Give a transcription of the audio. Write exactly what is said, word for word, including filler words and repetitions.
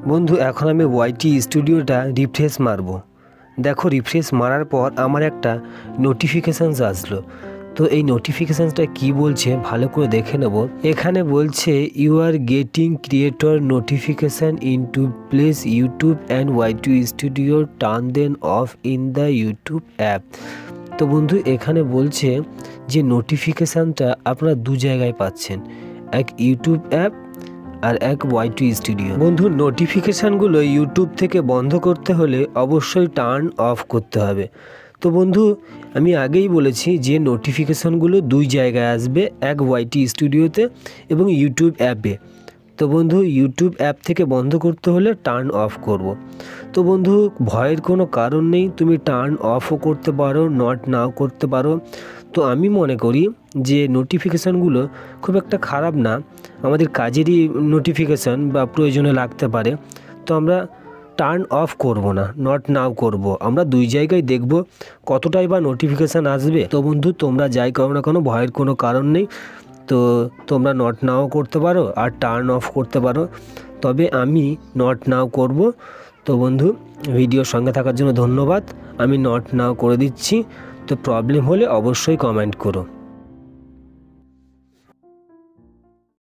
বন্ধু এখন আমি ওয়াইটি স্টুডিওটা রিফ্রেশ মারবো। দেখো রিফ্রেশ মারার পর আমার একটা নোটিফিকেশানস আসলো। তো এই নোটিফিকেশানসটা কি বলছে ভালো করে দেখে নেব। এখানে বলছে you are getting creator notification into place YouTube and YT studio turn then off in the YouTube app. তো বন্ধু এখানে বলছে যে নোটিফিকেশানটা আপনারা দু জায়গায় পাচ্ছেন, এক ইউটিউব অ্যাপ আর এক ওয়াইটি স্টুডিও। বন্ধু নোটিফিকেশানগুলো ইউটিউব থেকে বন্ধ করতে হলে অবশ্যই টার্ন অফ করতে হবে। তো বন্ধু আমি আগেই বলেছি যে নোটিফিকেশানগুলো দুই জায়গায় আসবে, এক ওয়াইটি স্টুডিওতে এবং ইউটিউব অ্যাপে। তো বন্ধু ইউটিউব অ্যাপ থেকে বন্ধ করতে হলে টার্ন অফ করব। তো বন্ধু ভয়ের কোনো কারণ নেই, তুমি টার্ন অফও করতে পারো, নট নাও করতে পারো। তো আমি মনে করি যে নোটিফিকেশানগুলো খুব একটা খারাপ না, আমাদের কাজেরই নোটিফিকেশান বা প্রয়োজনে লাগতে পারে। তো আমরা টার্ন অফ করব না, নট নাও করব। আমরা দুই জায়গায় দেখব কতটাই বা নোটিফিকেশান আসবে। তো বন্ধু তোমরা যাই করো না কেন ভয়ের কোনো কারণ নেই। তো তোমরা নট নাও করতে পারো আর টার্ন অফ করতে পারো, তবে আমি নট নাও করব। তো বন্ধু ভিডিওর সঙ্গে থাকার জন্য ধন্যবাদ। আমি নট নাও করে দিচ্ছি। তো প্রবলেম হলে অবশ্যই কমেন্ট করো।